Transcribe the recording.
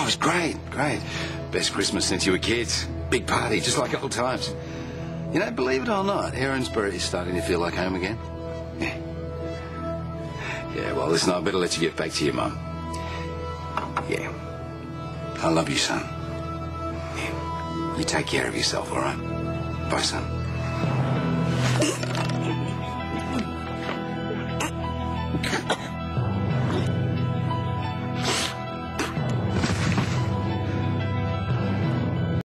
was great, great. Best Christmas since you were kids. Big party, just like old times. You know, believe it or not, Erinsborough is starting to feel like home again. Yeah. Yeah, well, listen, I better let you get back to your mum. Yeah. I love you, son. Yeah. You take care of yourself, all right? Bye, son.